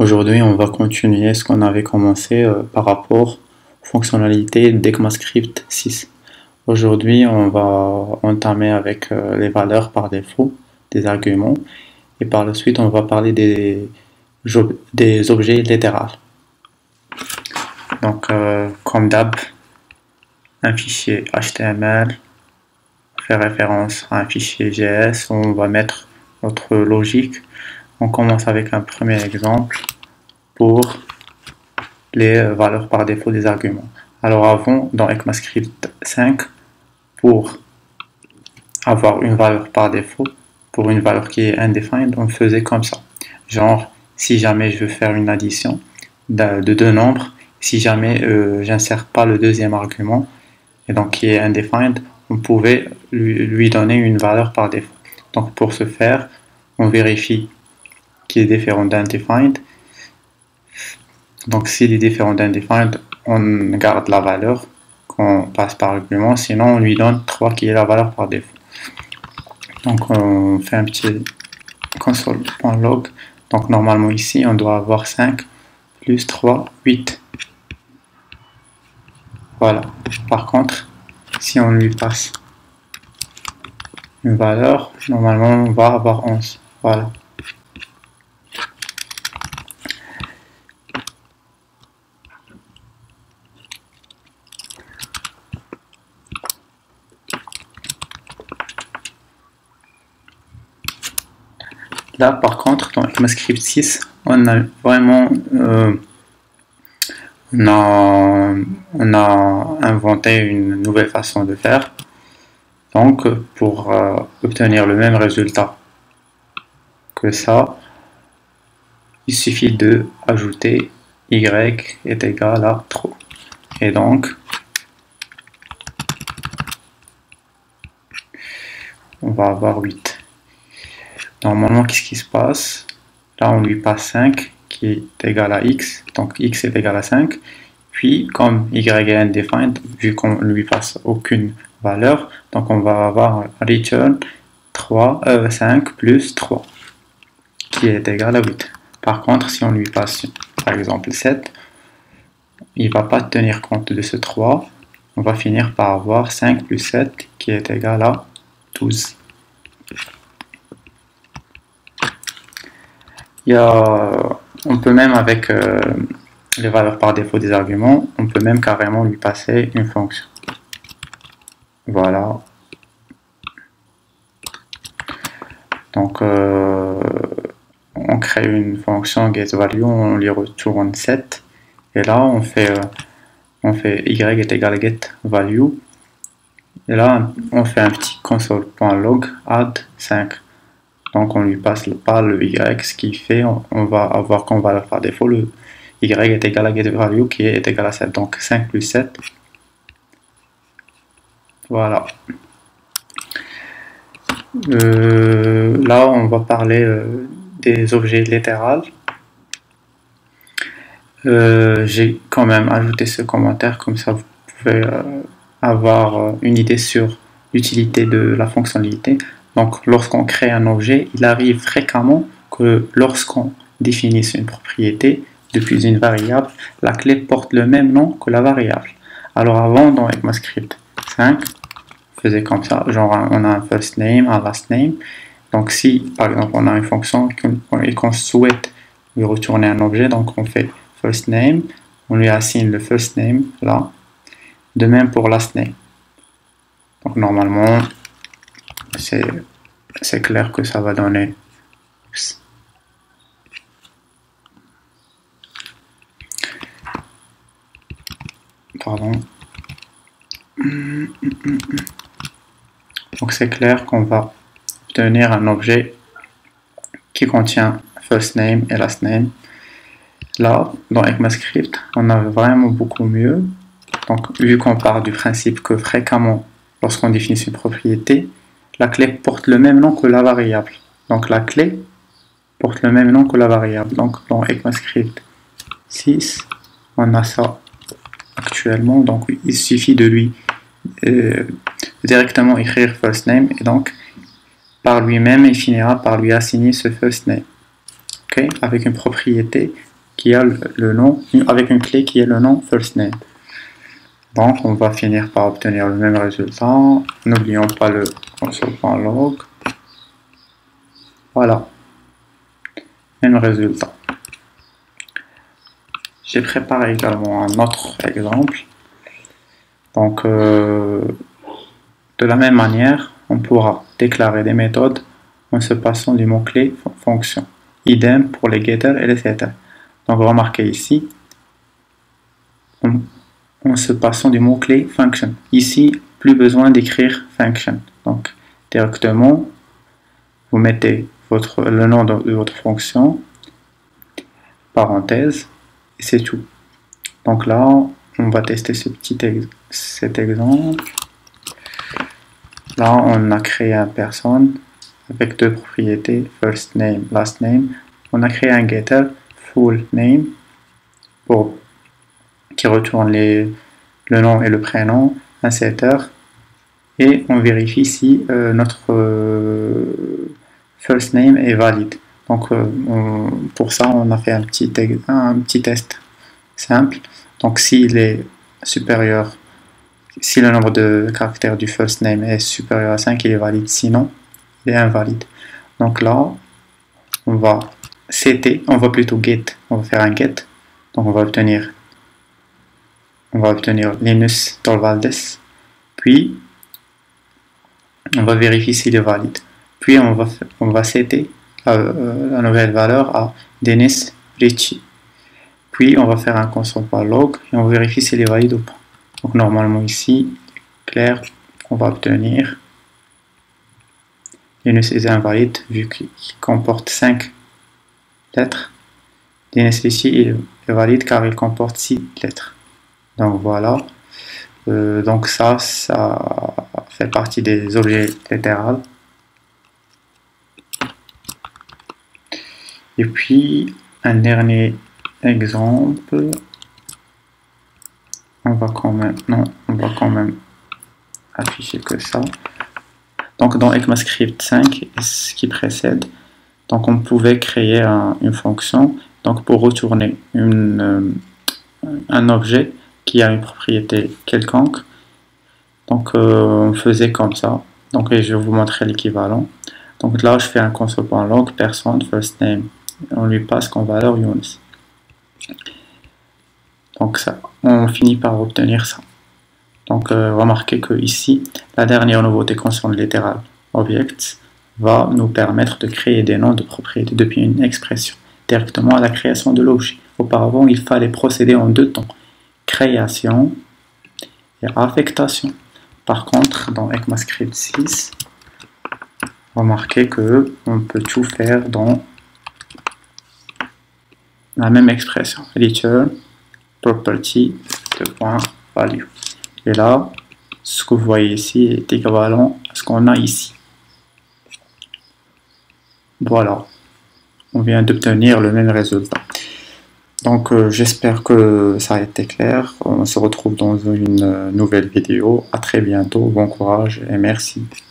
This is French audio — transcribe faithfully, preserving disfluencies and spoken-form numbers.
Aujourd'hui, on va continuer ce qu'on avait commencé euh, par rapport aux fonctionnalités d'ECMAScript six. Aujourd'hui, on va entamer avec euh, les valeurs par défaut des arguments et par la suite, on va parler des, des objets littéraux. Donc, euh, comme d'hab, un fichier H T M L fait référence à un fichier J S où on va mettre notre logique. On commence avec un premier exemple pour les valeurs par défaut des arguments. Alors avant, dans ECMAScript cinq, pour avoir une valeur par défaut, pour une valeur qui est undefined, on faisait comme ça. Genre, si jamais je veux faire une addition de, de deux nombres, si jamais euh, j'insère pas le deuxième argument, et donc qui est undefined, on pouvait lui, lui donner une valeur par défaut. Donc pour ce faire, on vérifie qu'il est différent d'undefined. Donc s'il est différent d'undefined, on garde la valeur qu'on passe par argument, sinon on lui donne trois qui est la valeur par défaut. Donc on fait un petit console.log. Donc normalement ici on doit avoir cinq plus trois, huit. Voilà. Par contre, si on lui passe une valeur, normalement on va avoir onze. Voilà. Là, par contre, dans ECMAScript six, on a vraiment euh, on, a, on a inventé une nouvelle façon de faire. Donc, pour euh, obtenir le même résultat que ça, il suffit de ajouter y est égal à true. Et donc, on va avoir huit. Normalement, qu'est-ce qui se passe? Là, on lui passe cinq qui est égal à x, donc x est égal à cinq. Puis, comme y est undefined, vu qu'on ne lui passe aucune valeur, donc on va avoir return trois, euh, cinq plus trois qui est égal à huit. Par contre, si on lui passe par exemple sept, il ne va pas tenir compte de ce trois. On va finir par avoir cinq plus sept qui est égal à douze. Il y a, on peut même avec euh, les valeurs par défaut des arguments, on peut même carrément lui passer une fonction. Voilà. Donc euh, on crée une fonction getValue, on lui retourne sept. Et là on fait, euh, on fait y est égal à getValue. Et là on fait un petit console.log add cinq. Donc on lui passe pas le y, ce qui fait, on, on va avoir comme valeur par défaut le y est égal à getValue qui est égal à sept. Donc cinq plus sept. Voilà. Euh, là on va parler euh, des objets littéraux. Euh, J'ai quand même ajouté ce commentaire, comme ça vous pouvez euh, avoir une idée sur l'utilité de la fonctionnalité. Donc, lorsqu'on crée un objet, il arrive fréquemment que lorsqu'on définisse une propriété depuis une variable, la clé porte le même nom que la variable. Alors avant, dans ECMAScript cinq, on faisait comme ça, genre on a un first name, un last name. Donc si, par exemple, on a une fonction et qu'on souhaite lui retourner un objet, donc on fait first name, on lui assigne le first name là. De même pour last name. Donc normalement, c'est clair que ça va donner pardon donc c'est clair qu'on va obtenir un objet qui contient first name et last name. Là dans ECMAScript on a vraiment beaucoup mieux. Donc vu qu'on part du principe que fréquemment lorsqu'on définit une propriété, la clé porte le même nom que la variable. Donc la clé porte le même nom que la variable. Donc dans ECMAScript six, on a ça actuellement. Donc il suffit de lui euh, directement écrire first name et donc par lui-même il finira par lui assigner ce first name. Okay? Avec une propriété qui a le, le nom, avec une clé qui est le nom first name. Donc on va finir par obtenir le même résultat. N'oublions pas le console.log. Voilà, même résultat. J'ai préparé également un autre exemple. Donc, euh, de la même manière, on pourra déclarer des méthodes en se passant du mot-clé fonction. Idem pour les getters et les setters. Donc, remarquez ici, en, en se passant du mot-clé function. Ici, plus besoin d'écrire function. Donc, directement, vous mettez votre, le nom de, de votre fonction, parenthèse, et c'est tout. Donc là, on va tester ce petit ex cet exemple. Là, on a créé une personne avec deux propriétés, first name, last name. On a créé un getter, full name, pour, qui retourne les, le nom et le prénom, un setter, et on vérifie si euh, notre euh, first name est valide. Donc euh, on, pour ça, on a fait un petit, un petit test simple. Donc s'il est supérieur, si le nombre de caractères du first name est supérieur à cinq, il est valide, sinon il est invalide. Donc là, on va setter, on va plutôt get, on va faire un get. Donc on va obtenir, on va obtenir Linus Torvalds, puis on va vérifier s'il est valide. Puis on va, on va setter euh, la nouvelle valeur à Dennis Ritchie. Puis on va faire un console.log et on vérifie s'il est valide ou pas. Donc normalement ici, clair, on va obtenir Linus est invalide vu qu'il comporte cinq lettres. Dennis Ritchie est valide car il comporte six lettres. Donc voilà. Euh, donc ça, ça fait partie des objets littéraux. Et puis un dernier exemple, on va quand même, non, on va quand même afficher que ça. Donc dans ECMAScript cinq, ce qui précède, donc on pouvait créer un, une fonction, donc pour retourner une, euh, un objet qui a une propriété quelconque. Donc euh, on faisait comme ça. Donc et je vais vous montrer l'équivalent. Donc là je fais un console.log personne first name. On lui passe comme valeur Yunus. Donc ça, on finit par obtenir ça. Donc euh, remarquez que ici, la dernière nouveauté concerne Literal Objects va nous permettre de créer des noms de propriétés depuis une expression, directement à la création de l'objet. Auparavant, il fallait procéder en deux temps, création et affectation. Par contre, dans ECMAScript six, remarquez que on peut tout faire dans la même expression, return property de point value. Et là, ce que vous voyez ici est équivalent à ce qu'on a ici. Voilà, on vient d'obtenir le même résultat. Donc euh, j'espère que ça a été clair. On se retrouve dans une nouvelle vidéo. À très bientôt, bon courage et merci.